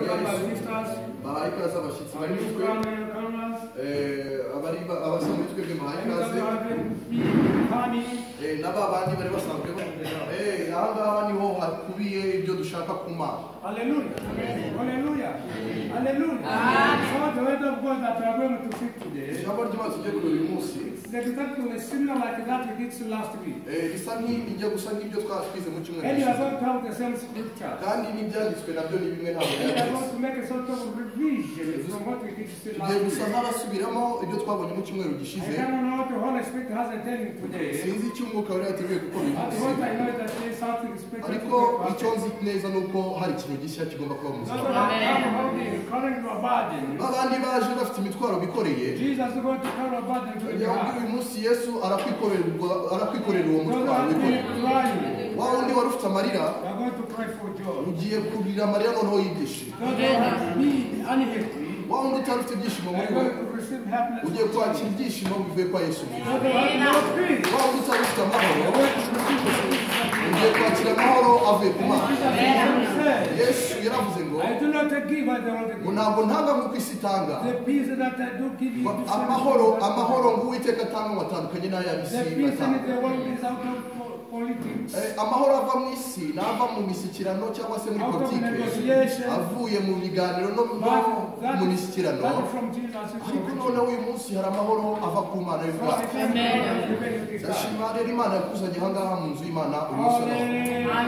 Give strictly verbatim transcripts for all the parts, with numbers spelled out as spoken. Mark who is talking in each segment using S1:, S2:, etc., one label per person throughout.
S1: welcome our sisters.
S2: Bahaye ikaze abashyitsi bari
S1: Our
S2: mutwe.
S1: newcomers.
S2: Eh, abari abasanzwe twebwe bahaye
S1: And
S2: ikaze.
S1: those who have been coming.
S2: Eh, n'aba bandi bari basanzwe ba. Eh, aha ngaha niho hakubiye ibyo dushaka kumara.
S1: Hallelujah. Hallelujah. Hallelujah. So the word of God that we are going to speak today
S2: Ijambo ry'Imana tugiye kureba uyu munsi.
S1: is exactly similar like that we did last week.
S2: Eh, bisa nk'ijya gusa nk'ibyo twatwize mu cyumweru
S1: And you are
S2: gishize.
S1: going to have the same scripture.
S2: Kandi n'ibyanditswe nabyo ni bimwe ntabwo
S1: And you are
S2: byanditse.
S1: going to make a sort of revision from what we did
S2: Tugiye
S1: last
S2: gusa
S1: week.
S2: nk'abasubiramo ibyo twabonye mu cyumweru
S1: I
S2: gishize.
S1: don't know what the Holy Spirit has intended today.
S2: Sinzi icyo umwuka wari yateguye gukora uyu
S1: But
S2: munsi.
S1: what I know is that there is something special
S2: Ariko
S1: to
S2: icyo
S1: do.
S2: nzi neza ni uko hari ikintu gishya kigomba kuba mu buzima
S1: Not
S2: bwawe.
S1: only holding, carrying your burden.
S2: Abandi baje bafite imitwaro bikoreye.
S1: Jesus is going to carry a burden to the
S2: Yabwiye
S1: heart.
S2: uyu munsi Yesu arakwikorera ubwo- arakwikorera uwo
S1: Those who
S2: mutwaro
S1: have
S2: wikoreye.
S1: been crying,
S2: Wa wundi wari ufite amarira
S1: we are going to pray for joy.
S2: ugiye kurira amarira noneho y'ibyishimo.
S1: Those who have been unhappy,
S2: Wa wundi utari ufite ibyishimo
S1: we
S2: muri
S1: are
S2: we
S1: going to receive happiness.
S2: ugiye kwakira ibyishimo bivuye kwa Yesu.
S1: Those who have no peace,
S2: Wa wundi utari ufite amahoro
S1: we are going to receive peace.
S2: ugiye kwakira amahoro avuye ku Mana.
S1: Jesus said,
S2: Yesu yaravuze ngo
S1: I do not give as the world
S2: ngo
S1: gives.
S2: ntabwo ntanga nk'uko isi itanga.
S1: The peace that I do give you,
S2: Ngo
S1: the same
S2: amahoro
S1: peace that-
S2: amahoro ng'uwiteka atanga ngo atandukanye n'ay'ab'isi
S1: the peace
S2: batanga.
S1: in the world is out of po- politics.
S2: Eh, amahoro ava mu isi n'ava mu mishyikirano cyangwa se muri
S1: Out of
S2: politike
S1: negotiation.
S2: avuye mu biganiro no no
S1: But
S2: mu
S1: that,
S2: mishyikirano.
S1: that from Jesus is
S2: Ariko
S1: from
S2: noneho uyu munsi hari amahoro ava ku Mana
S1: So I
S2: y'ubwayo.
S1: thank you for giving this time.
S2: Ndashima rero Imana yakuzanye aha ngaha mu nzu y'Imana uyu munsi wa none.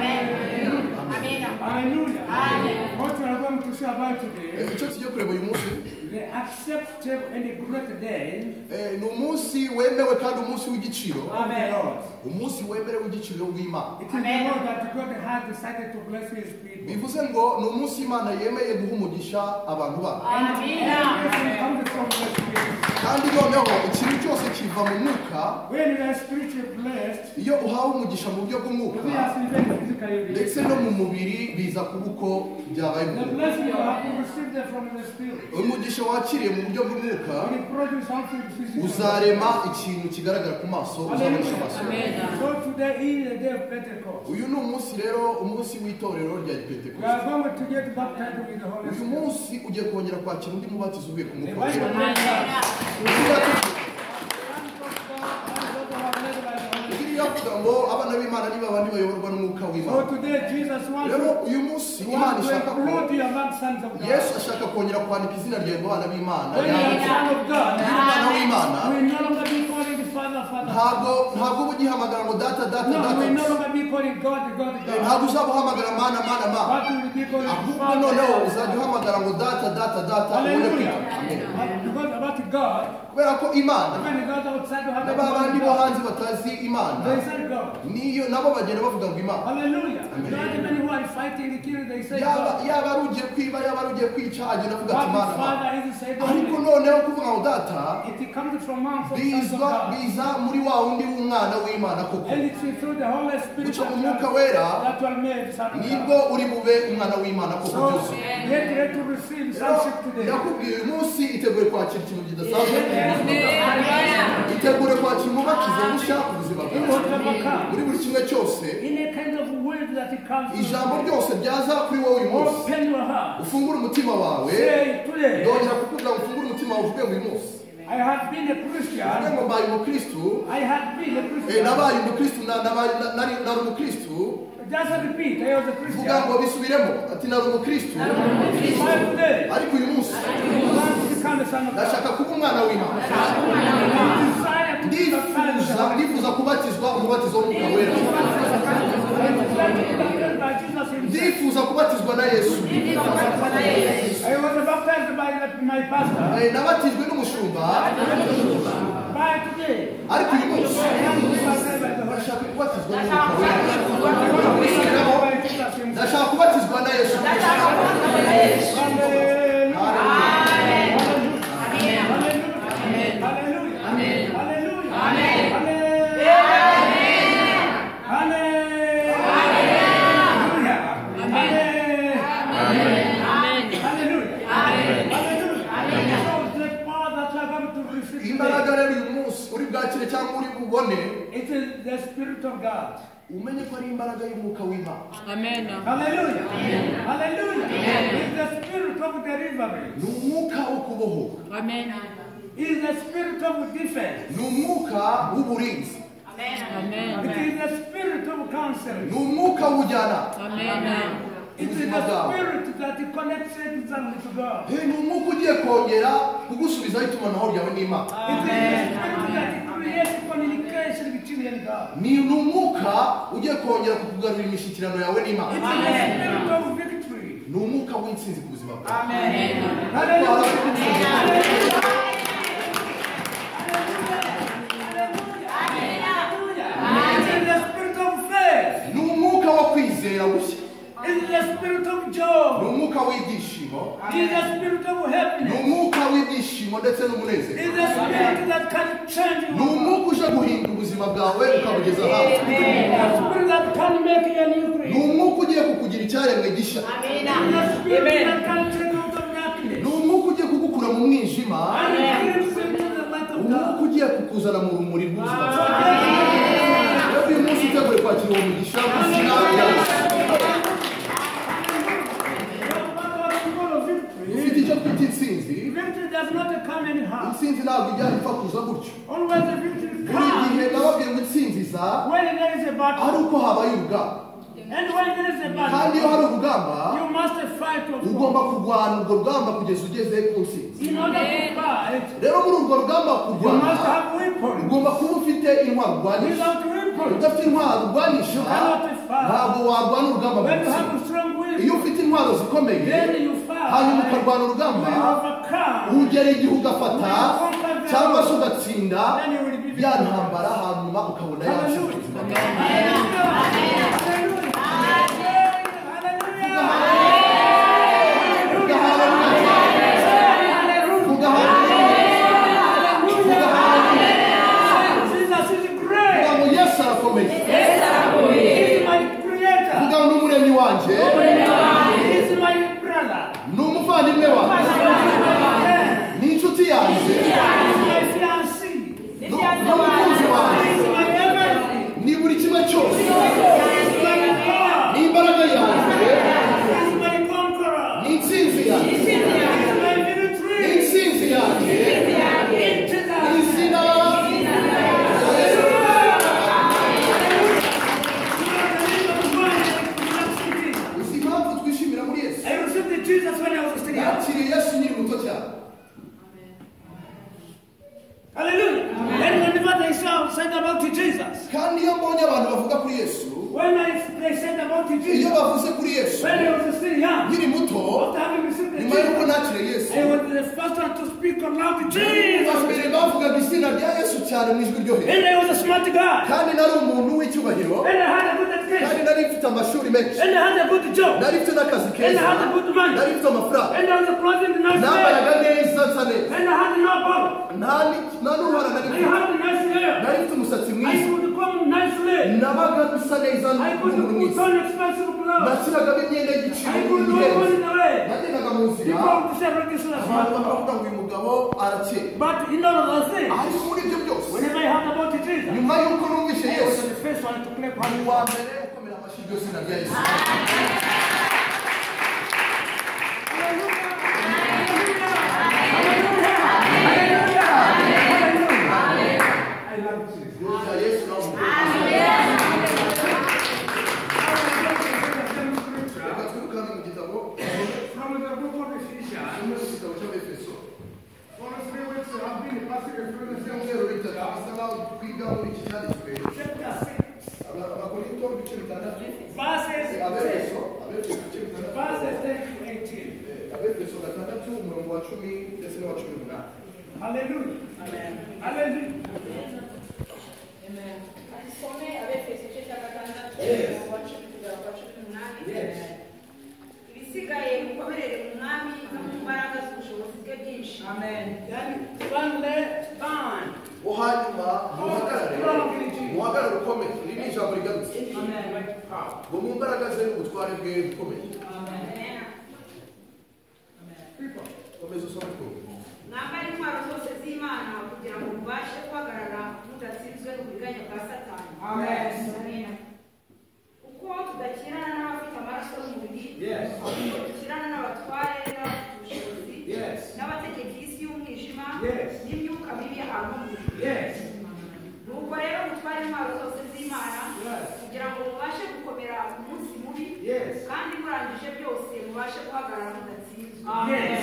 S1: Hallelujah. What we are going to say about
S2: Eh,
S1: today,
S2: icyo tugiye kureba uyu munsi
S1: the accepted and the great day
S2: eh, ni umunsi wemewe kandi umunsi w'igiciro.
S1: of the Lord.
S2: Umunsi wemerewe w'igiciro w'Imana.
S1: It is the Lord that God has decided to bless His people.
S2: Bivuze ngo ni umunsi Imana yemeye guha umugisha abantu bayo.
S1: And everything comes from the Spirit.
S2: Kandi noneho ikintu cyose kiva mu mwuka.
S1: When you are spiritually blessed,
S2: Iyo uhawe umugisha mu buryo
S1: we
S2: bw'umwuka
S1: are even physically blessed.
S2: ndetse no mu mubiri biza kuba uko byabaye mu
S1: The
S2: mwuka.
S1: blessing you have to receive them from the Spirit.
S2: Umugisha wakiriye mu buryo bw'umwuka
S1: Will produce something physical.
S2: uzarema ikintu kigaragara ku maso uzabonesha amaso yawe.
S1: So today is the day of Pentecost.
S2: Uyu ni umunsi rero umunsi w'itorero rya
S1: We
S2: Pentekoste.
S1: are going to get baptized with the Holy
S2: Uyu
S1: Spirit.
S2: munsi ugiye kongera kwakira undi mubatizo uvuye ku
S1: The
S2: mwuka
S1: Bible
S2: wera.
S1: tells us,
S2: Bibiliya ivuga ngo abana b'Imana ni babandi bayoborwa n'umwuka
S1: So
S2: w'Imana.
S1: today Jesus wants
S2: Rero
S1: to,
S2: uyu munsi Imana
S1: wants to
S2: ishaka ko
S1: include you among sons of God.
S2: Yesu ashaka kongera kwandika izina ryawe mu bana b'Imana.
S1: When you are a son of God,
S2: Umwana w'Imana
S1: we will no longer be calling the Father, Father.
S2: ntabwo ntabwo uba ugihamagara ngo data data
S1: No, we will no
S2: data.
S1: longer be calling God, God,
S2: Eh,
S1: God.
S2: ntabwo uzaba uhamagara mana mana ma.
S1: But we will be calling
S2: Ahubwo
S1: Father.
S2: noneho uzajya uhamagara ngo data data data ubone
S1: Hallelujah.
S2: kwita. Amen.
S1: Because about God,
S2: Kubera ko Imana
S1: when God outside to have
S2: na ba bandi bo
S1: God,
S2: hanze batazi Imana
S1: they said God.
S2: niyo nabo bagenda bavuga ngo Imana.
S1: Hallelujah.
S2: Amen.
S1: Not the many who are fighting the killing, they say
S2: Yaba
S1: God.
S2: yaba ari ugiye kwiba yaba ari ugiye kwica agenda avuga
S1: But
S2: ati
S1: the
S2: Imana. ma.
S1: Father is the same.
S2: Ariko noneho kuvuga ngo data
S1: It comes from man from sons of
S2: biza
S1: God.
S2: biza muri wa wundi w'umwana w'Imana koko.
S1: And it's through the Holy Spirit
S2: Guca mu
S1: that
S2: mwuka
S1: you
S2: wera
S1: are- that you are made son of
S2: nibwo
S1: God.
S2: uri bube umwana w'Imana koko
S1: So
S2: byose.
S1: get ready to receive sonship today.
S2: Yakubwiye uyu munsi iteguye kwakira ikintu
S1: Get
S2: kidasanzwe.
S1: ready to
S2: Itegure kwakira umubatizo mushya ku buzima
S1: in
S2: bwawe.
S1: whatever comes.
S2: Muri buri kimwe cyose
S1: In a kind of word that it comes to
S2: ijambo
S1: you.
S2: ryose ryaza kuri wowe uyu munsi
S1: Open your heart.
S2: ufungure umutima wawe.
S1: Say today,
S2: Ndongera kukubwira ngo ufungure umutima wawe uvuge ngo uyu munsi
S1: I have been a
S2: uvuge
S1: Christian.
S2: ngo mbaye umukristu.
S1: I have been a
S2: Eh,
S1: Christian.
S2: nabaye umukristu na- nabaye- na- nari nari umukristu.
S1: Just repeat, I was a
S2: Vuga
S1: Christian.
S2: ngo bisubiremo ati nari umukristu
S1: But today,
S2: ariko uyu munsi
S1: I want to become a son of God.
S2: ndashaka kuba umwana w'Imana.
S1: I desire to be a son of
S2: ndifuza
S1: God.
S2: ndifuza kubatizwa umubatizo w'umwuka wera.
S1: By Jesus himself.
S2: ndifuza kubatizwa na Yesu.
S1: I was baptized by the- my pastor.
S2: Eh, nabatijwe n'umushumba
S1: By today,
S2: ariko uyu munsi
S1: I am baptized by the Holy
S2: ndashaka kubatizwa n'umwuka wera.
S1: Spirit. By Jesus himself.
S2: ndashaka kubatizwa na Yesu. Imbaraga rero uyu munsi uri bwakire cyangwa uri bubone
S1: It is the Spirit of God.
S2: umenye ko ari imbaraga y'umwuka w'Imana.
S3: Amen.
S1: Hallelujah. Hallelujah. It's the Spirit deliverance.
S2: Numwuka ukuboho.
S3: Amen.
S1: It is the spirit of defense.
S2: Numwuka uburinzi.
S3: Amen.
S1: It is the spirit of counseling.
S2: Numwuka ujana.
S3: Amen.
S1: It is the spirit that connects you to God.
S2: Hey, numwuka ugiye kongera kugusubizaho itumanaho ryawe n'Imana.
S1: It is the spirit that creates communication between you and God.
S2: Ni numwuka ugiye kongera kukugarurira imishyikirano yawe n'Imana.
S1: It is the spirit of victory.
S2: Numwuka w'intsinzi ku buzima bwawe.
S1: Amen.
S2: Numwuka wo kwizera gushya.
S1: It is the spirit of joy.
S2: Numwuka w'ibyishimo.
S1: It is the spirit of happiness.
S2: Numwuka w'ibyishimo ndetse n'umunezero.
S1: It is the spirit that can change you.
S2: Numwuka uje guhindura ubuzima bwawe ukabugeza hafi.
S1: The spirit that can make you a new creation.
S2: Numwuka ugiye kukugira icyaremwe gishya.
S1: The spirit that can take out of darkness.
S2: Numwuka ugiye kugukura mu mwijima.
S1: And it brings you to the light of
S2: Umwuka
S1: God.
S2: ugiye kukuzana mu rumuri rw'ubuzima bwawe. Uyu munsi uteguye kwakira uwo mugisha mu izina rya Yesu. Ufite icyo twita intsinzi.
S1: Victory does not come anyhow.
S2: Intsinzi ntabwo ijya ipfa kuza gutyo.
S1: Always the victory
S2: Buri gihe
S1: comes
S2: nababwira ngo intsinzi iza
S1: when there is a battle.
S2: ari uko habaye urugamba.
S1: And when there is a
S2: Kandi
S1: battle,
S2: iyo hari urugamba
S1: you must fight of
S2: ugomba kurwana urwo rugamba kugeza ugeze ku ntsinzi.
S1: In order to fight,
S2: Rero muri urwo rugamba
S1: you
S2: kurwana
S1: must have weapons.
S2: ugomba kuba ufite intwaro urwanisha.
S1: Without weapons,
S2: Udafite intwaro urwanisha ntabwo warwana urugamba
S1: when you
S2: gusa.
S1: have a strong
S2: Iyo
S1: weapon,
S2: ufite intwaro zikomeye
S1: then you fight.
S2: hanyuma ukarwana urugamba
S1: You overcome.
S2: ugera igihe ugafata cyangwa se ugatsinda
S1: Then you will be
S2: ya
S1: victorious.
S2: ntambara hanyuma ukabona yacu ubuzima bwawe. Yesu arakomeye. Vuga ngo n'umuremyi wanjye ni umuvandimwe wanjye ni inshuti yanjye ni umukunzi wanjye ni buri kimwe cyose ni imbaraga yanjye ni intsinzi yanjye ni intsinzi yanjye ni izina uzi impamvu twishimira muri Yesu.
S1: I received Jesus when I was still young.
S2: Yakiriye Yesu nkiri muto cyane.
S1: Hallelujah. And whenever they saw, said about Jesus,
S2: Kandi iyo mbonye abantu bavuga kuri Yesu,
S1: when I, they said about
S2: iyo
S1: Jesus,
S2: bavuze kuri Yesu
S1: when I was still young,
S2: nkiri muto,
S1: after having received the
S2: nyuma y'uko
S1: Jesus,
S2: nakiriye Yesu,
S1: I was the first one to speak aloud to Jesus.
S2: mbere bavugaga izina rya Yesu cyane mu ijwi ryo hejuru.
S1: And I was a smart guy.
S2: Kandi nari umuntu w'icyubahiro,
S1: And I had a good
S2: kandi
S1: education.
S2: nari mfite amashuri menshi,
S1: And I had a good job.
S2: nari mfite n'akazi
S1: And I
S2: keza,
S1: had a good money.
S2: nari mfite amafaranga,
S1: And I was a clothing the nice
S2: nambaraga
S1: hair.
S2: neza nsa neza,
S1: And I had no bottle.
S2: nta ni- nta n'uruhara nari
S1: And I
S2: mfite,
S1: had a nice hair.
S2: nari mfite umusatsi
S1: I
S2: mwiza,
S1: could come nicely.
S2: nabaga nsa neza
S1: I could
S2: n'umuntu
S1: put
S2: mwiza,
S1: on expensive clothes.
S2: nashyiragamo imyenda y'igiciro
S1: I could go
S2: ihenze,
S1: on the way.
S2: nagendaga mu nzira,
S1: People would say, "Look, this is a
S2: abantu
S1: smart boy."
S2: bakavuga ngo uyu mugabo arakeye.
S1: But in all of those things,
S2: Ariko muri ibyo byose,
S1: whenever I heard about Jesus,
S2: nyuma y'uko numvise
S1: I was
S2: Yesu,
S1: the first one to clap
S2: ni
S1: hands.
S2: uwa mbere ukomera amashyi iryo zina rya Yesu.
S1: I love Jesus.
S2: Rya Yesu nawe umukuru. Reka twirukane mu gitabo,
S1: From the book of Ephesians,
S2: kimwe mu gitabo cy'Abefeso.
S1: for three weeks I have been passing through the same
S2: Ibyumweru bitatu bisa nkaho twiga muri iki cyanditswe.
S1: chapter six,
S2: Aba- Abakorinto ibice bitandatu.
S1: verses
S2: Abefeso,
S1: ten,
S2: Abefeso ibice bitandatu.
S1: verses ten to eighteen.
S2: Abefeso gatandatu umurongo wa cumi ndetse n'uwa cumi n'umunani.
S1: Hallelujah. Hallelujah.
S4: Some Abefeso igice cya gatandatu umurongo wa cumi kugera ku wa cumi n'umunani. Ibisigaye mukomerere mu mwami no mu mbaraga z'ubushobozi bwe bwinshi.
S1: Amen. Then finally, stand.
S2: Ngo hanyuma muhagarare, muhagarare ukomeye. Iri ni ijambo rigarutse.
S1: Amen. Like power.
S2: Ngo mu mbaraga ze n'ubutware bwe bukomeye.
S1: Amen. People.
S2: Komeza usome twumve.
S4: Mwambare intwaro zose z'Imana kugira ngo mubashe guhagarara mudatsinzwe n'uburiganya bwa Satani.
S1: Amen.
S4: Uko tudakirana n'abafite amaraso n'umubiri,
S1: Yes.
S4: ahubwo dukirana n'abatware n'abafite ubushobozi umutekano mu ijuru.
S1: Yes.
S4: Nuko rero mutware intwaro zose z'Imana
S1: Yes.
S4: kugira ngo mubashe gukomera ku munsi mubi,
S1: Yes.
S4: kandi murangije byose mubashe guhagarara mudatsinzwe.
S1: Yes.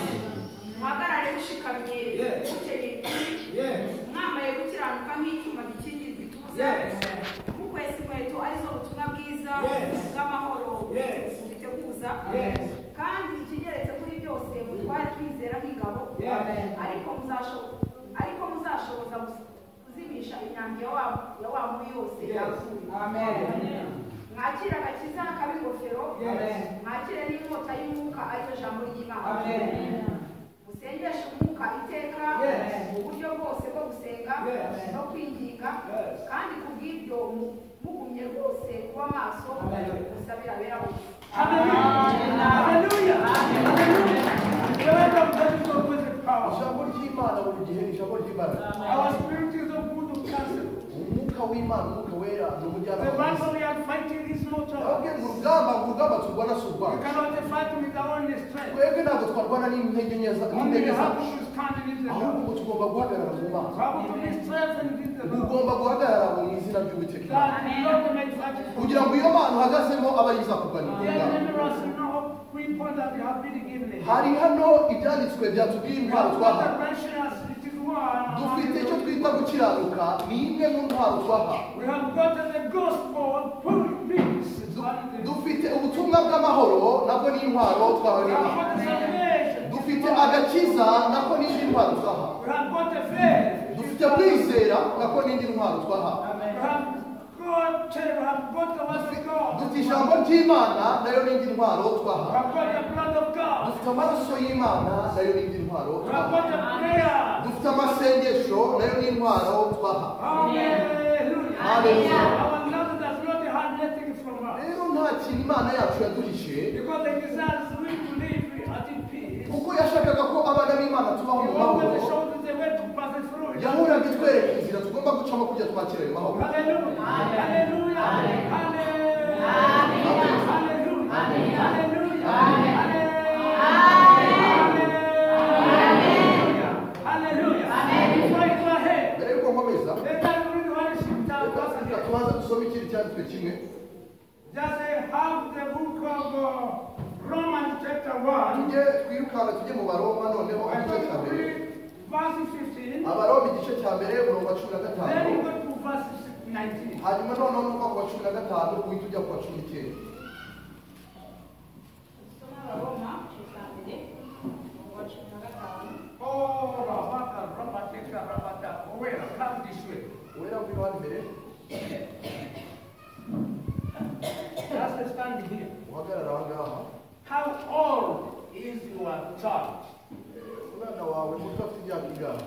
S4: Muhagarare mushikamye,
S1: Yes.
S4: mukenyeye ukuri,
S1: Yes.
S4: mwambaye gukiranuka nk'icyuma gikingira igituza,
S1: Yes.
S4: mukwesa inkweto arizo butumwa bwiza
S1: Yes.
S4: bw'amahoro
S1: Yes.
S4: mubiteguza,
S1: Yes.
S4: kandi ikigeretse kuri byose mutware kwizera nk'ingabo,
S1: Yes.
S4: ariko muzasho- ariko muzashoboza kuzimisha imyambi ya wa ya wa mubi yose
S1: Yes.
S4: yapfuye.
S1: Amen.
S4: Mwakire agakiza n'akabingofero,
S1: Yes.
S4: mwakire n'inkota y'umwuka ariyo jambo ry'Imana.
S1: Amen.
S4: Musengeshe umwuka iteka
S1: Yes.
S4: mu buryo bwose bwo gusenga
S1: Yes.
S4: no kwinginga,
S1: Yes.
S4: kandi kubw'ibyo mu- mugumye rwose kuba maso
S1: Amen.
S4: musabira abera bose.
S1: Hallelujah. Hallelujah. Hallelujah. The word of God is always with power.
S2: ijambo ry'Imana buri gihe ni ijambo ry'Imana.
S1: Our spirit is of good counsel.
S2: Umwuka w'Imana, umwuka wera ni
S1: The
S2: umujyanama
S1: battle
S2: mwiza.
S1: we are fighting is not
S2: Nababwiye
S1: ours.
S2: ngo urugamba ngo urugamba turwana si
S1: We
S2: urwacu.
S1: cannot fight with our own strength.
S2: Twebwe ntabwo twarwana n'intege nke za-
S1: Only
S2: n'intege
S1: we have
S2: zacu,
S1: to stand in the
S2: ahubwo
S1: Lord.
S2: ngo tugomba guhagarara mu
S1: We
S2: Mana.
S1: have to be strengthened in the Lord.
S2: Ugomba guhagarara mu izina ry'Uwiteka Imana.
S1: That the Lord may fight for
S2: kugira ngo iyo Mana uhagazemo aba yiza kurwanira
S1: the
S2: urugamba.
S1: deliverance now we point that we have been given.
S2: Hari hano ibyanditswe byatubwiye
S1: We
S2: intwaro
S1: have
S2: twahawe.
S1: got the righteousness, it is one.
S2: Dufite icyo twita gukiranuka, ni imwe mu ntwaro twahawe.
S1: We have got the gospel of peace. It's one of the-
S2: Dufite ubutumwa bw'amahoro, nabwo ni intwaro twahawe
S1: We have
S2: n'Imana.
S1: got the salvation.
S2: Dufite agakiza, nako ni indi ntwaro twahawe.
S1: We have got the faith.
S2: Dufite kwizera, nako ni indi ntwaro twahawe.
S1: We have got, we have got the word of God.
S2: Dufite ijambo ry'Imana, nayo ni indi ntwaro
S1: We
S2: twahawe.
S1: have got the blood of God.
S2: Dufite amaraso y'Imana, nayo ni indi ntwaro
S1: We have got
S2: twahawe.
S1: the prayer.
S2: Dufite amasengesho, nayo ni intwaro twahawe.
S1: Hallelujah.
S2: Hallelujah.
S1: Our Lord does not hide anything from us.
S2: Rero nta kintu Imana yacu yaduhishe,
S1: Because the desires we to live at in peace.
S2: kuko yashakaga ko abana b'Imana tubaho
S1: He
S2: mu
S1: always
S2: mahoro.
S1: showed us the way to pass it through.
S2: Yahoraga itwereka inzira tugomba gucamo kugira twakire ayo mahoro.
S1: Hallelujah. Hallelujah. Hallelujah. Hallelujah. Hallelujah. Hallelujah. Hallelujah. Before you go ahead,
S2: Mbere yuko nkomeza,
S1: let us read one scripture.
S2: reka tubanze dusome ikindi cyanditswe kimwe.
S1: Just say, have the book of uh, Romans chapter one.
S2: Tujye twirukanka tujye mu Baroma noneho
S1: I'm
S2: igice
S1: going
S2: cya
S1: to
S2: mbere.
S1: read verse fifteen.
S2: Abaroma igice cya mbere umurongo wa cumi na
S1: Then
S2: gatanu.
S1: you go to verse nineteen.
S2: Hanyuma noneho nuva ku wa cumi na gatanu uhita ujya ku wa cumi n'icyenda.
S4: Soma Abaroma cya mbere umurongo wa cumi na gatanu.
S1: Oh, Rabaka, Rabateka, Rabata. Oh, wait, come this way.
S2: Uwera ngwino hano imbere,
S1: Just stand here.
S2: uhagarara aha ngaha.
S1: How old is your child?
S2: Umwana wawe muto afite imyaka ingahe?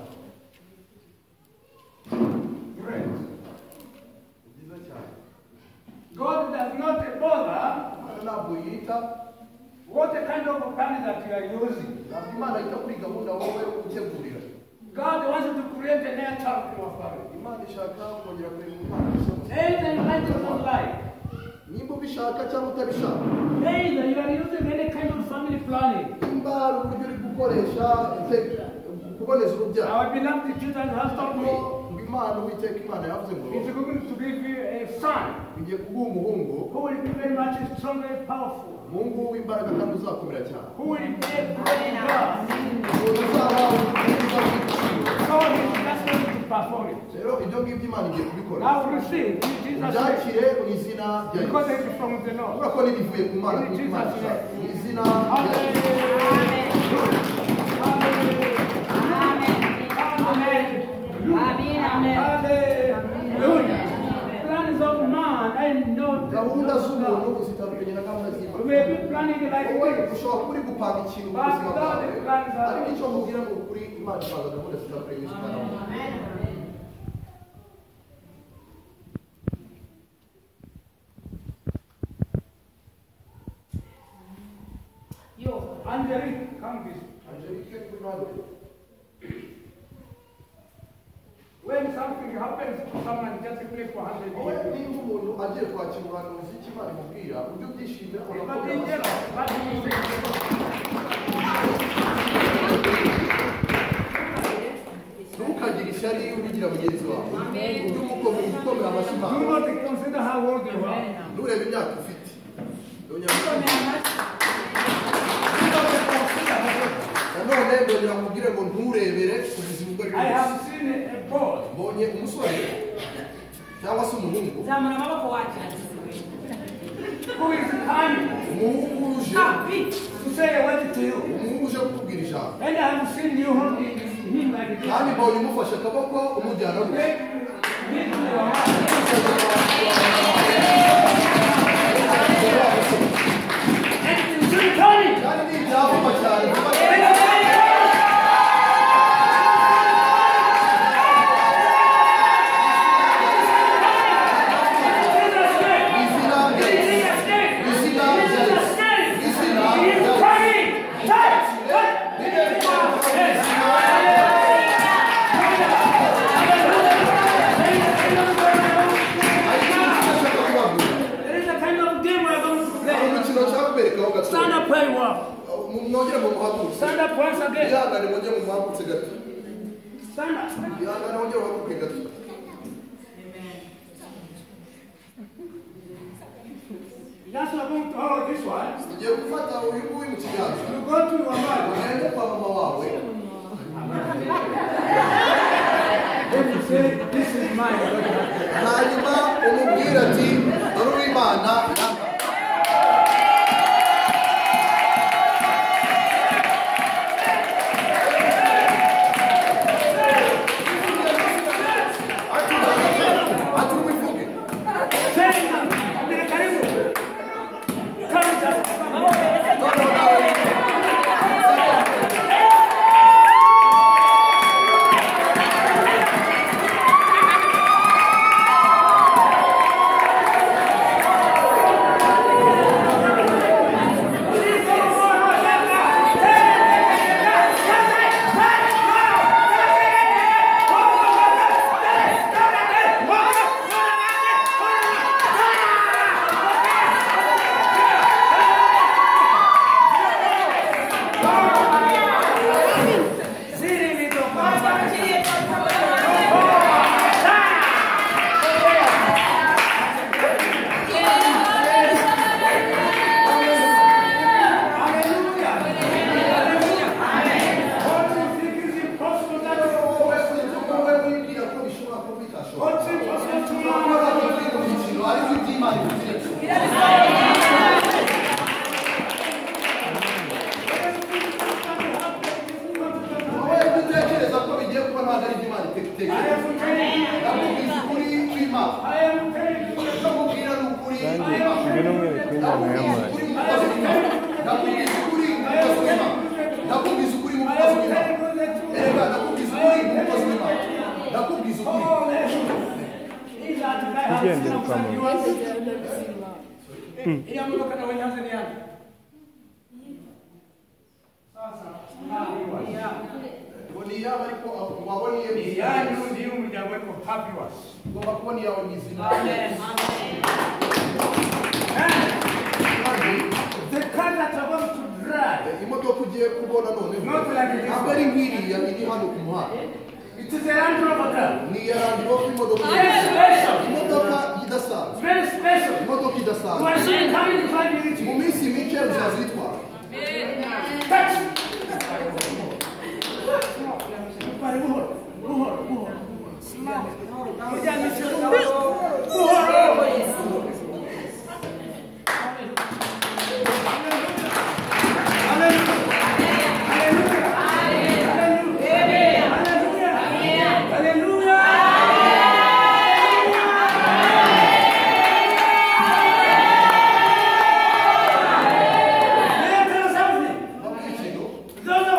S1: Great.
S2: Ni byiza cyane.
S1: God does not bother
S2: Imana ntabwo yita,
S1: what kind of plan that you are using.
S2: ntabwo Imana yita kuri gahunda wowe utegurira.
S1: God wants you to create a new child in your family.
S2: Imana ishaka kongera kurema umwana usohoza.
S1: Either you like it or like.
S2: Nimba ubishaka cyangwa utabishaka,
S1: Either you are using any kind of family planning.
S2: nimba hari uburyo uri gukoresha ite- kuboneza urubyaro,
S1: Our beloved children has told me
S2: ngo Imana Uwiteka Imana yavuze ngo
S1: it's going to give you a son
S2: ngiye kuguha umuhungu,
S1: who will be very much strong and powerful.
S2: umuhungu w'imbaraga kandi uzakomera cyane.
S1: Who will be a great God.
S2: Umuntu uzaba umwiza w'igiciro.
S1: So he's just going to perform it.
S2: Rero ibyo ngibyo Imana igiye kubikora.
S1: Now receive in Jesus' name.
S2: Byakire mu izina rya
S1: Because
S2: Yesu.
S1: it is from the Lord.
S2: Urabona ko n'ibivuye ku Mana kuko Imana ishaka. Mu izina rya Yesu.
S1: Plans of man and not
S2: Gahunda z'umuntu zitandukanye na gahunda z'Imana.
S1: We may be planning like
S2: Wowe
S1: this.
S2: ushobora kuba uri gupanga ikintu mu buzima bwawe, ariko icyo mubwira ni ukuri Imana ipanga gahunda zitandukanye n'iz'Imana.
S4: Yo,
S1: Angelique, come this.
S2: Angelique, kuri hano.
S1: When something happens to someone, just play for one
S2: Wowe
S1: hundred years.
S2: niba umuntu agiye kwakira ubuhanuzi icyo Imana imubwira, ujye ubyishimira
S1: But
S2: urakora
S1: in general,
S2: amasaha.
S1: what do you say?
S2: Ntukagire ishyari none ndongera nkubwire ngo nturebere ku buzima bwe
S1: I have seen a boy.
S2: mbonye umusore cyangwa se umuhungu
S4: zamura amaboko wacu
S1: Who is coming
S2: umuhungu uje
S1: to say a word to you.
S2: umuhungu uje kukubwira ijambo
S1: And I have seen you holding him like this.
S2: kandi mbonye umufashe akaboko umujyana mu kandi ni ibyavugwa cyane
S1: Stand up where you are.
S2: mwongere mu muhagurutse
S1: Stand up once again.
S2: ihangane mwongere mu muhagurutse gato
S1: Stand up.
S2: ihangane mwongere muhaguruke gato
S1: That's not going to hold this one.
S2: ugiye gufata uyu nguyu mu kiganza
S1: You go to your mother.
S2: ugende kwa mama wawe
S1: Then you say, this is mine.
S2: hanyuma umubwira ati dore uw'imana yanga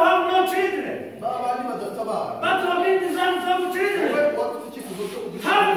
S1: How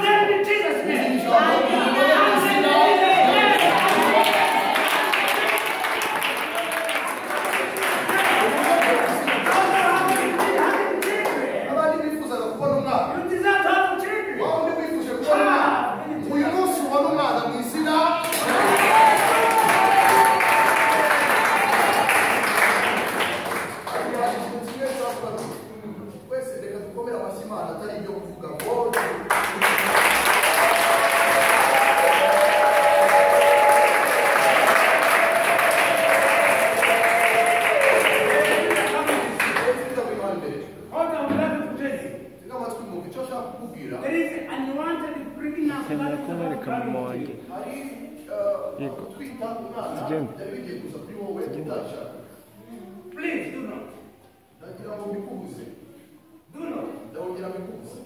S2: byari bigiye kuza kuri wowe utashaka.
S1: Please do not.
S2: Ndagira ngo mbikubuze.
S1: Do not.
S2: Ndawugira mbikubuze.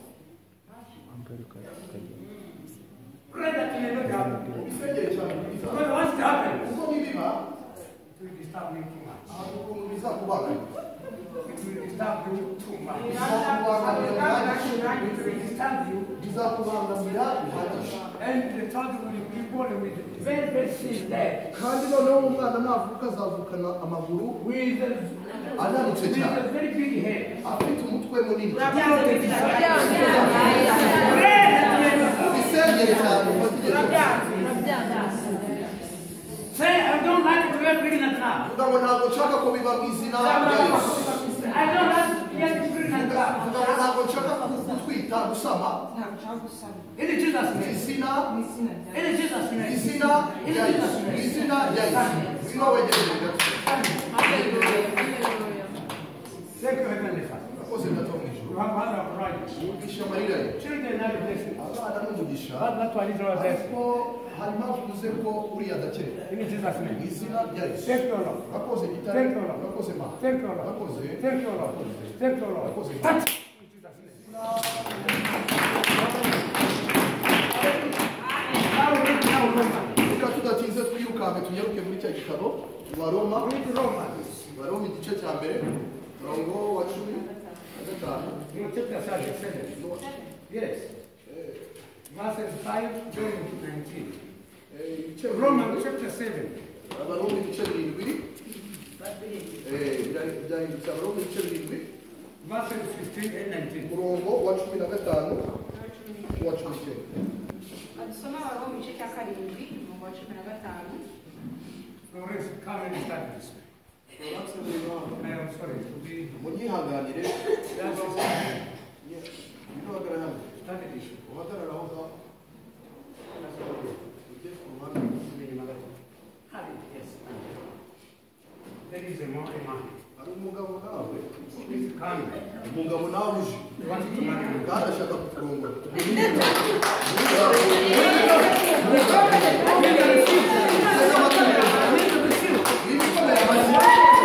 S1: Pray that it may not happen.
S2: Ubisengere cyane biza.
S1: Because once it happens,
S2: Kuko nibiba
S1: it will disturb you too much.
S2: ntabwo ukuntu bizakubangana.
S1: It will disturb you too much.
S2: Bizakubangamira
S1: It will disturb you.
S2: bizakubangamira bihagije.
S1: And the child will be born with very, very thin legs.
S2: Kandi noneho umwana navuka azavukana amaguru
S1: With a,
S2: ananutse
S1: with
S2: cyane.
S1: a very big head.
S2: Afite umutwe munini.
S1: Pray that it may not
S2: Ubisengere cyane ufatigeze.
S1: Say, I don't like to wear pregnant now.
S2: Vuga ngo ntabwo nshaka ko biba mu izina rya Yesu.
S1: I don't like to wear pregnant now.
S2: Vuga ngo ntabwo nshaka kutwita gusama.
S1: In Jesus' name.
S2: Izina
S1: In Jesus' name.
S2: izina
S1: In
S2: rya Yesu.
S1: Jesus' name.
S2: Izina rya Yesu. Ngwino wegereye gato.
S1: Thank you, Heavenly Father.
S2: Akoze gato mu ijuru.
S1: You have mother of right.
S2: Umugisha amarira ye.
S1: Children are blessed.
S2: Abana n'umugisha.
S1: But that's why Israel blessed.
S2: Ariko hari impamvu tuvuze ko uriya adakeye.
S1: In Jesus' name.
S2: Izina rya Yesu.
S1: Thank you, Lord.
S2: Akoze gitare.
S1: Thank you, Lord.
S2: Akoze ma.
S1: Thank you, Lord.
S2: Akoze.
S1: Thank you, Lord. Thank you, Lord. Touch. In Jesus' name. Now, now, Roman.
S2: Reka tudatinze twirukanke tunyaruke muri cya gitabo wa Roma.
S1: Read Romans.
S2: Baroma igice cya mbere umurongo wa cumi na gatanu.
S1: You chapter seven. Yes. Verses five going to nineteen.
S2: Eh, ibice
S1: Romans chapter seven.
S2: Abaroma ibice birindwi. Eh, byari- byahindutse Abaroma ibice birindwi
S1: Verses fifteen and nineteen.
S2: umurongo wa cumi na gatanu n'uwa cumi n'icyenda.
S4: Adusoma Abaroma mu gice cya karindwi umurongo wa cumi na gatanu.
S1: Florence, come and start this. I am sorry to be.
S2: munyihanganire
S1: That's it.
S2: uhagarara hano
S1: Start the issue.
S2: uhagarara aho ngaho ujye ku ruhande
S1: Have it, yes. There is a more a man.
S2: hari umugabo nawe
S1: He's coming.
S2: umugabo nawe uje
S1: He wants to marry you.
S2: kandi ashaka kukurongora ibikomere amazina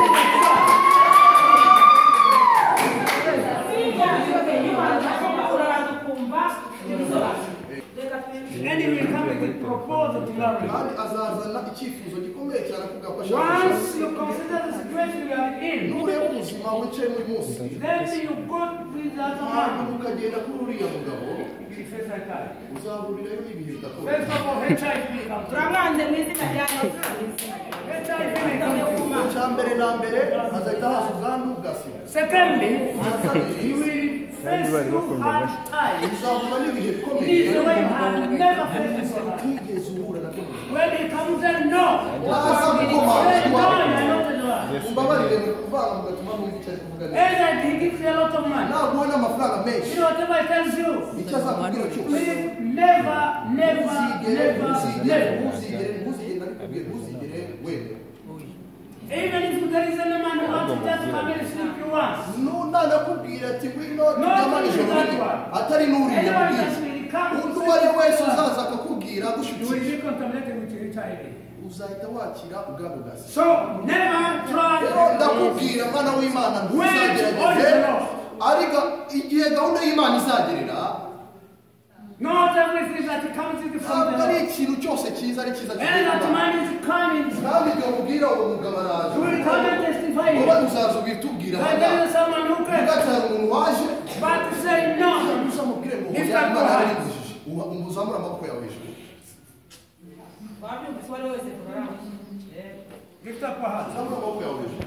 S1: And he will come with a proposal to marry you.
S2: kandi azazana icyifuzo gikomeye cyane kugafasha
S1: Once you consider the situation you are in,
S2: nureba ubuzima wicaye muri munsi
S1: then you go with that
S2: ntabwo
S1: man.
S2: ukagenda kuri uriya mugabo
S1: You will face that guy.
S2: uzahurirayo n'ibihe bidakomeye
S1: First of all, H I V comes.
S4: Turabanze mu izina rya Yesu.
S1: H I V comes.
S2: icya mbere na mbere hazahita haza ubwandu bwa sida
S1: Secondly, you will face through hard times.
S2: uzahura n'ibihe
S1: This
S2: bikomeye
S1: is the way you have never faced before.
S2: utigeze uhura na byo
S1: When he comes and no,
S2: waza
S1: say
S2: gukomanga
S1: no, you are not the one.
S2: umbabarire mu kuvanga mugatuma numva icyo ari kuvuga neza
S1: And he gives you a lot of money.
S2: naguha n'amafaranga menshi
S1: You know whatever he tells you,
S2: icyo azakubwira cyose
S1: please never, never,
S2: ntuzigere
S1: never,
S2: ntuzigere
S1: never.
S2: ntuzigere ntuzigere nabikubwiye ntuzigere wemera
S1: Even if there is any man who wants to just come and sleep you once,
S2: nanakubwira ati ngwino
S1: No,
S2: turyamane
S1: no,
S2: ijoro
S1: no,
S2: rimwe
S1: no.
S2: atari n'uriya
S1: anyone
S2: mubwiza
S1: that will come
S2: undi
S1: to
S2: uwo ari we wese
S1: say
S2: uzaza akakubwira
S1: you will
S2: agushyikira
S1: be contaminated with H I V.
S2: uzahita wakira ubwandu bwa sida
S1: So never try.
S2: rero ndakubwira mwana w'imana
S1: Wait
S2: ntuzagerageze
S1: on the Lord.
S2: ariko igihe gahunda y'imana izagerera
S1: Not everything that comes in from
S2: ntabwo
S1: the
S2: ari
S1: Lord.
S2: ikintu cyose cyiza ari cyiza
S1: And that
S2: cyane
S1: man is coming.
S2: kandi igihe umubwira uwo mugabo araje
S1: You will come and testify.
S2: wowe uzaza ubitubwira
S1: But there is someone who can.
S2: ugatanga umuntu waje
S1: But say no.
S2: uzamubwire ngo
S1: If
S2: oya
S1: that
S2: imana
S1: go
S2: yari
S1: hard.
S2: imubujije umuzamura amaboko yawe hejuru
S4: Wabyumvise uwo ari we wese kurara.
S1: Lift up your hands.
S2: uzamura amaboko yawe hejuru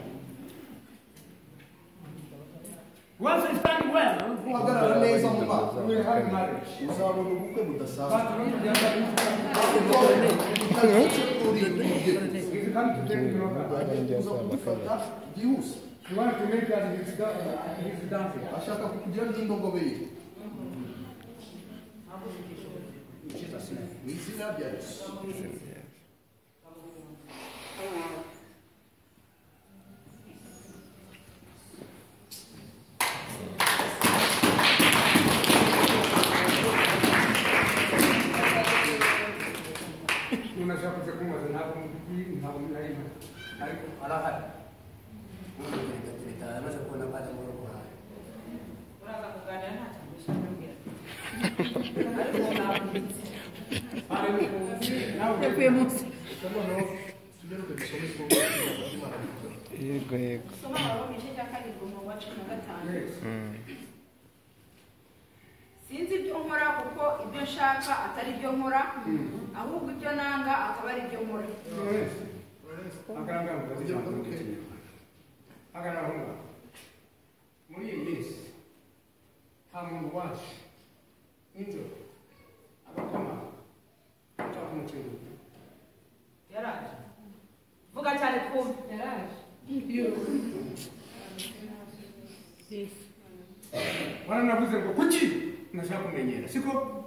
S1: Once you stand well,
S2: uhagarara neza mu maso
S1: you will have marriage.
S2: uzabona ubukwe budasanzwe
S1: But not the other If you come to take your brother,
S2: uza kugufata byihuse
S1: you want to make that his his dancing.
S2: ashaka kukugira n'indogobe ye
S1: Jesus' name.
S2: mu izina rya yesu
S1: Unashaka kuchukua ntabwo ntabwo nari
S3: uyu munsi.
S2: Yego yego.
S4: Soma Abaroma igice cya karindwi umurongo wa cumi na gatanu. Sinzi ibyo nkora kuko ibyo nshaka atari ibyo nkora, ahubwo ibyo nanga akaba ari ibyo nkora.
S1: Agarahunga muri iyi minsi nta muntu waje nijoro agakoma ataka umuceri.
S4: Yaraje. Vuga cyane twumve. Yaraje.
S1: Waranavuze ngo kuki nashaka kumenyera siko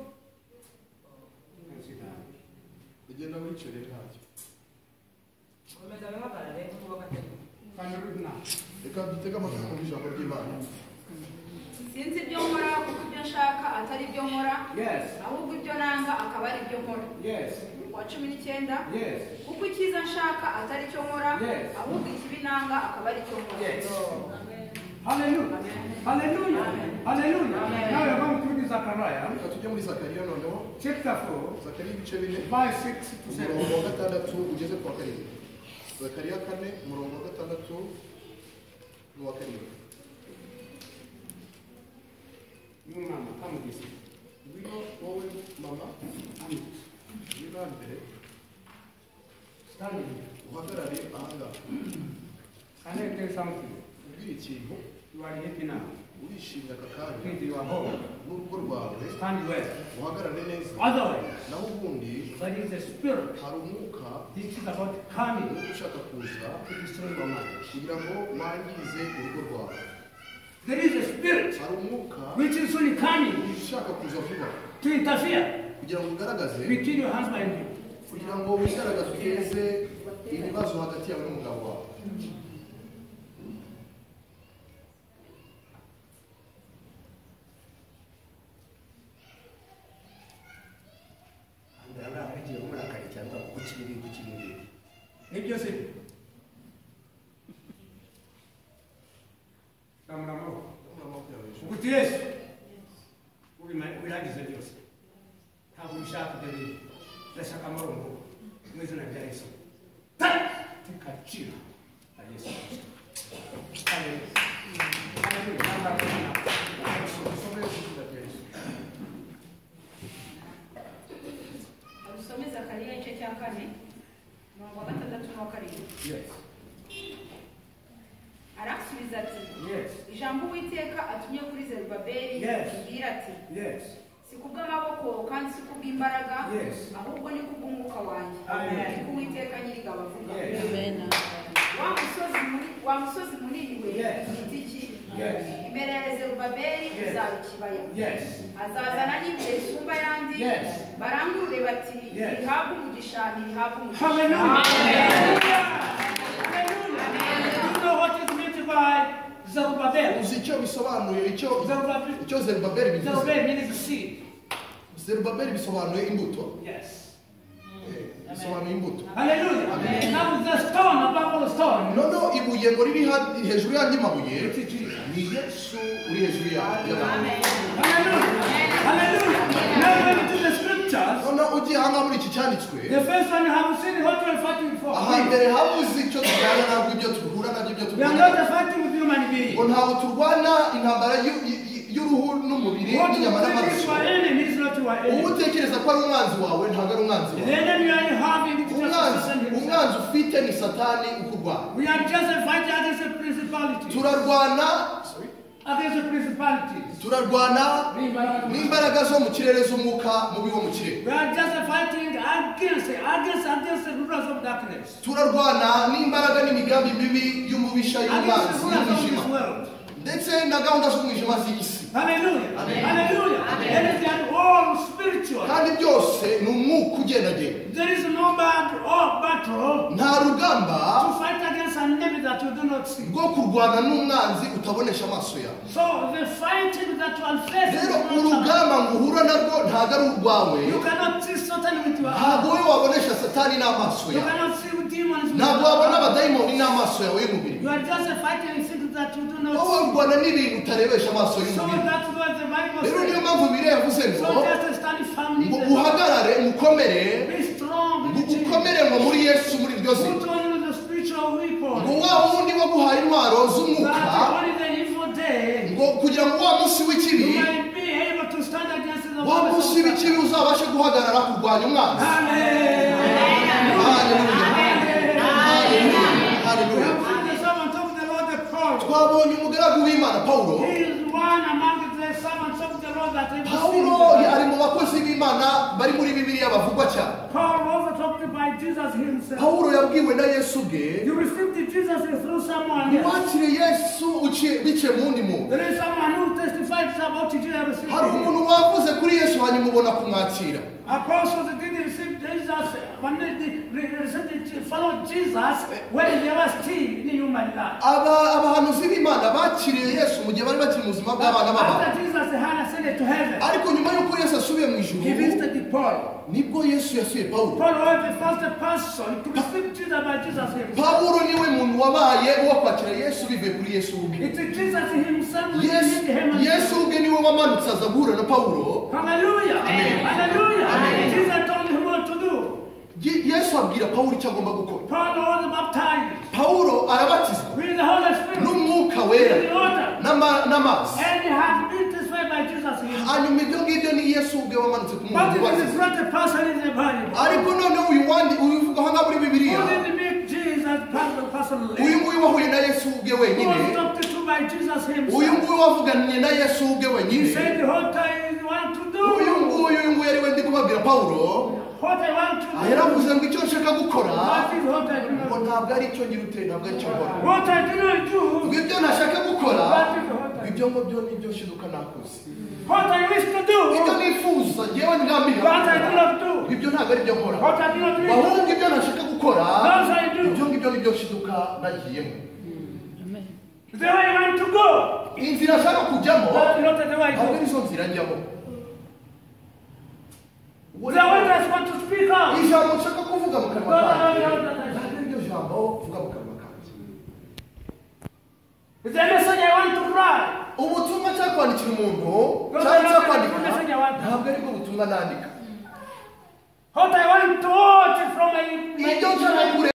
S2: Ugenda wicare ntacyo.
S4: Komeza bihagarare kuvuga cyane.
S1: kandi runa
S2: Reka dutega amatwi ku ijambo ry'Imana.
S4: Sinzi ibyo nkora kuko ibyo nshaka atari ibyo nkora,
S1: yes
S4: ahubwo ibyo nanga akaba ari ibyo nkora.
S1: yes
S4: Wa cumi n'icyenda.
S1: yes
S4: Kuko icyiza nshaka atari cyo nkora,
S1: Yes.
S4: ahubwo ikibi nanga akaba ari cyo nkora.
S1: Yes. haleluya haleluya haleluya nawe vamos turugi Zakaria
S2: Reka tujye muri Zakariya noneho.
S1: chapter four
S2: Zakariya ibice bine.
S1: verse six to seven.
S2: Umurongo wa gatandatu ugeze ku wa karindwi. Zakariya kane umurongo wa gatandatu n'uwa karindwi.
S1: You mama come this way.
S2: Ngwino wowe mama,
S1: Come.
S2: ngwino hano imbere.
S1: Stand here.
S2: Uhagarare ahangaha.
S1: Can I tell something?
S2: Ubwire ikintu
S1: You are happy now.
S2: urishimye aka kanya
S1: Please, you are home.
S2: n'urugo rwawe
S1: Stand well.
S2: uhagarare neza.
S1: Otherwise,
S2: Naho ubundi
S1: there is a spirit.
S2: hari umwuka
S1: This is about coming
S2: ushaka kuza
S1: to destroy your marriage.
S2: kugira ngo wangize urugo rwawe.
S1: There is a spirit
S2: Hari umwuka
S1: which is only coming
S2: ushaka kuza vuba
S1: to interfere
S2: kugira ngo ugaragaze
S1: between your husband and you.
S2: kugira ngo wigaragaze ugeze ibibazo hagati yawe n'umugabo wawe.
S1: Nibyo se. Ramuramo. Uguti Yesu. Ubiragize byose. Ntabwo bishaka ibyo ndashaka amarongo mu izina rya Yesu. Tekacira na Yesu Kristo. Haleluya. Haleluya.
S4: Abusome Zakariya igice cya kane umurongo wa gatandatu n'uwa karindwi.
S1: Yes.
S4: Arasubiza ati,
S1: Yes.
S4: ijambo Uwiteka atumye kuri Zerubabeli
S1: Yes.
S4: ribwira ati,
S1: Yes.
S4: si kubw'amaboko kandi si kubw'imbaraga,
S1: Yes.
S4: ahubwo ni kubw'umwuka wanjye.
S1: Amen.
S4: Niko Uwiteka nyir'ingabo avuga.
S1: Yes.
S3: Amen.
S4: Wa musozi muri- wa musozi munini we
S1: Yes.
S4: giti ki
S1: Yes.
S4: imbere ya Zerubabeli
S1: Yes.
S4: uzaba ikibaya.
S1: Yes.
S4: Azazana n'ibihe bisumba ayandi,
S1: Yes.
S4: barangurure bati,
S1: Yes.
S4: ntihabwe umugisha ntihabwe umugisha.
S1: Hallelujah. Hallelujah. You know what is meant by Zerubbabel?
S2: Uzi icyo bisobanuye icyo
S1: Zerubbabel.
S2: icyo Zerubabeli bivuze.
S1: Zerubbabel means seed.
S2: Zerubabeli bisobanuye imbuto.
S1: Yes.
S2: Bisobanuye imbuto.
S1: Hallelujah. Now the stone above all stone.
S2: Noneho ibuye ngo riri ha- hejuru y'andi mabuye
S1: It is Jesus.
S2: ni Yesu uri hejuru ya- y'amabuye.
S1: Hallelujah. Hallelujah. Now when it is the scriptures,
S2: Noneho ugiye ahangaha muri iki cyanditswe
S1: the first one have seen what we are fighting for.
S2: aha mbere habuze icyo tujyana ntabwo ibyo duhura nabyo ibyo
S1: We are
S2: turwana
S1: not fighting with human beings.
S2: ngo ntabwo turwana intambara y'u- y- y- y'uruhu n'umubiri
S1: What you
S2: n'inyama
S1: think is
S2: n'amaraso.
S1: your enemy is not your
S2: uba
S1: enemy.
S2: utekereza ko ari umwanzi wawe ntabwo ari umwanzi
S1: The
S2: wawe.
S1: enemy you are having is just
S2: umwanzi
S1: Satan himself.
S2: umwanzi ufite ni satani ukurwanya.
S1: We are just fighting against the principalities.
S2: turarwana
S1: Against the principalities.
S2: turarwana n'imbaraga zo mu kirere z'umwuka mubi wo mu kirere.
S1: We are just fighting against against against the rulers of darkness.
S2: turarwana n'imbaraga n'imigambi mibi y'umubisha
S1: Against the
S2: y'umwanzi
S1: rulers of
S2: y'umwijima
S1: this world.
S2: ndetse na gahunda z'umwijima z'isi.
S1: Hallelujah.
S2: Amen.
S1: Hallelujah. And they are all spiritual.
S2: kandi byose ni umwuka ugendagenda.
S1: There is no bad or battle
S2: nta rugamba
S1: to fight against an enemy that you do not see.
S2: rwo kurwana n'umwanzi utabonesha amaso yawe.
S1: So the fighting that you are facing
S2: rero
S1: is not
S2: urugamba ngo uhura narwo ntabwo ari urwawe.
S1: you cannot see Satan with your
S2: ntabwo
S1: eyes.
S2: wowe wabonesha satani n'amaso
S1: You
S2: yawe.
S1: cannot see demons with
S2: ntabwo
S1: your
S2: wabona
S1: eyes.
S2: abadayimoni n'amaso yawe y'umubiri.
S1: You are just fighting things that you do not
S2: wowe
S1: see.
S2: urwana n'ibintu utarebesha amaso
S1: So
S2: y'umubiri.
S1: that's what the Bible
S2: rero niyo
S1: says.
S2: mpamvu bibiri yavuze ngo
S1: So just stand firmly
S2: ngo
S1: in the Lord.
S2: uhagarare mukomere
S1: Be strong.
S2: ngo ukomere ngo muri Yesu muri iryo zina.
S1: Put on the spiritual weapon.
S2: Ngo wa wundi wo guhaye intwaro z'umwuka.
S1: That only the evil day.
S2: Ngo kugira ngo wa munsi w'ikibi.
S1: You might be able to stand against the
S2: wa munsi w'ikibi uzabashe guhagarara kurwanya umwanzi.
S1: Amen.
S2: Hallelujah. Hallelujah. Twabonye umugaragu w'Imana Paulo.
S1: He is one among the servants of the Lord that ever
S2: Paulo ari mu bakozi b'Imana bari muri Bibiliya bavugwa cyane.
S1: Paul was talked by Jesus himself.
S2: Paulo yabwiwe na Yesu bwe.
S1: You received Jesus through someone else.
S2: Wakire Yesu uciye bice mundi mu.
S1: There is someone who testifies about Jesus.
S2: Hari umuntu wavuze kuri Yesu hanyuma ubona kumwakira.
S1: Apostles didn't receive Jesus when they received followed Jesus when they were still in human life.
S2: Aba abahanuzi b'Imana bakiriye Yesu mu gihe bari bakiri mu buzima bw'abana b'abantu.
S1: After Jesus had ascended to heaven.
S2: Ariko nyuma y'uko Yesu asubiye mu ijuru.
S1: He visited Paul.
S2: Nibwo Yesu yasuye Paulo.
S1: Paul was the first person to receive Jesus by Jesus himself.
S2: Paulo niwe muntu wabaye uwo kwakira Yesu bivuye kuri Yesu ubwe.
S1: It's Jesus himself who
S2: Yesu
S1: did him.
S2: Yesu ubwe niwe wamanutse aza guhura na Paulo.
S1: Hallelujah. Amen. Hallelujah. Amen. Jesus told him what to do.
S2: Yesu abwira Paulo icyo agomba gukora.
S1: Paul was baptized.
S2: Paulo arabatizwa.
S1: With the Holy Spirit.
S2: N'umwuka wera.
S1: With the water.
S2: N'amazi.
S1: And he had been testified by Jesus himself.
S2: Hanyuma ibyo ngibyo ni Yesu ubwe wamanutse ku muntu
S1: But
S2: wacu.
S1: it is not a person in the Bible.
S2: Ariko none uyu wandi uvuga hanga muri Bibiliya.
S1: Who didn't make Jesus personally?
S2: Uyu nguyu wahuye na Yesu ubwe
S1: Who
S2: wenyine.
S1: was talked to by Jesus himself.
S2: Uyu nguyu wavuganye na Yesu ubwe wenyine.
S1: He said the whole time you want to do.
S2: Uyu nguyu uyu nguyu yari wendi kubabwira Paulo.
S1: What I want to do.
S2: Yaravuze ngo icyo nshaka gukora.
S1: What is what I do not
S2: Ngo
S1: do?
S2: ntabwo ari icyo ngira ute ntabwo ari icyo nkora.
S1: What I do not do.
S2: Ngo ibyo nashaka gukora.
S1: What is what I do?
S2: Ibyo ngo byo nibyo shiduka nakoze.
S1: What I wish to do.
S2: Ibyo nifuza ngewe ngambira.
S1: What I do not do.
S2: Ibyo ntabwo ari ibyo nkora.
S1: What I do not do.
S2: Ahubwo ibyo nashaka gukora.
S1: Those I do.
S2: Ibyo ngibyo nibyo shiduka nagiyemo.
S1: The way I want to go.
S2: Inzira nshaka kujyamo.
S1: That's not the way I
S2: Ntabwo
S1: go.
S2: ari zo nzira njyamo.
S1: The way I want to speak out.
S2: Ijambo nshaka kuvuga mu kanwa
S1: No, no,
S2: kanjye.
S1: no, no, no, no.
S2: Ntabwo ari iryo jambo uvuga mu kanwa kanjye.
S1: The message I want to write.
S2: Ubutumwa cyangwa kwandikira umuntu
S1: No,
S2: cyangwa
S1: no,
S2: cyo
S1: no,
S2: kwandika
S1: no, no, no, no.
S2: ntabwo ari bwo butumwa nandika.
S1: What I want to watch from my, my
S2: Ibyo nshaka